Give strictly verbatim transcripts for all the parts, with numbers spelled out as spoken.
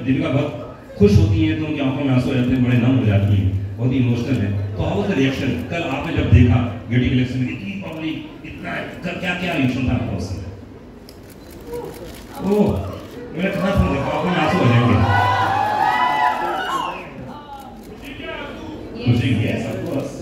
दीपिका बहुत खुश होती हैं तो उनकी आंखों में आंसू आ जाते हैं, बड़े नम हो जाती हैं, बहुत ही इमोशनल है। तो हाउ वाज द रिएक्शन कल आपने जब देखा गेटी कलेक्शन में, इतनी पब्लिक, इतना क्या क्या रिएक्शन था आपका उस समय? ओह मैंने कहा था देखा आंखों में आंसू आ जाएंगे। खुशी yes of course.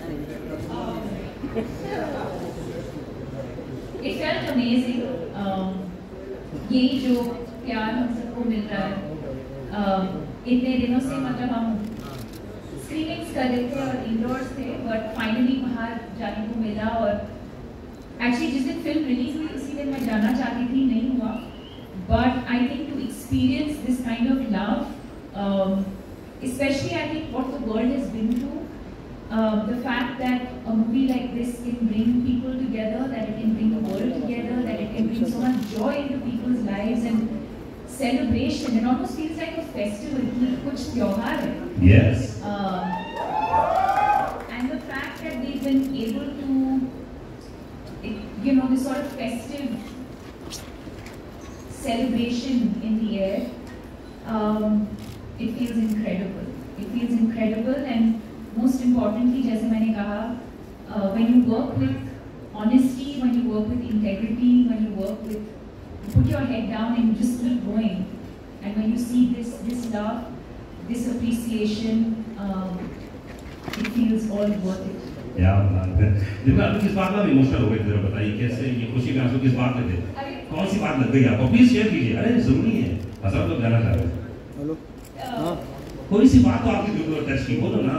It felt amazing. um, यही जो प्यार हम सबको मिल रहा है, uh, इतने दिनों से मतलब हम स्क्रीनिंग्स कर रहे थे और इंडोर्स थे, बट फाइनली बाहर जाने को मिला। और एक्चुअली जिस दिन फिल्म रिलीज हुई उसी दिन मैं जाना चाहती थी, नहीं हुआ, but I think to experience this kind of love, especially I think what the world has been through, Uh, the fact that a movie like this can bring people together, that it can bring the world together, that it can bring so much joy into people's lives and celebration, it almost feels like a festival, कि कुछ त्योहार है. Yes. Uh, and the fact that they've been able to, it, you know, this sort of festive celebration in the air, um, it feels incredible. It feels incredible and most importantly, जैसे मैंने कहा, uh, when you work with honesty, when you work with integrity, when you work with, you put your head down and you just keep going, and when you see this this love, this appreciation, um, it feels all worth it. क्या बात है। देखो आप किस बात में emotional हो गए, जरा बताइए कैसे ये खुशी के आंसू किस बात में थे, कौन सी बात लग गई आपको, प्लीज शेयर कीजिए। अरे जरूरी है, सब लोग जाना चाह रहे हैं। हेलो हाँ कोई सी बात तो आपकी दिल को टच की, बोलो ना।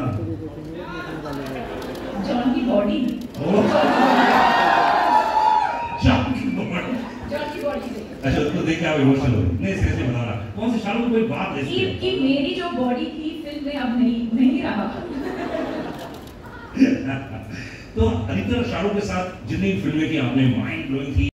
जॉन की बॉडी, जॉन की बॉडी, जॉन की बॉडी अच्छा उसको देख के आप इमोशनल हो गए। नहीं सीरियसली बता रहा, कौन सी शाहरुख कोई बात ऐसी कि, कि मेरी जो बॉडी थी फिल्म में अब नहीं नहीं रहा। तो अधिकतर शाहरुख के साथ जितनी फिल्में की आपने माइंड ब्लोइंग थी।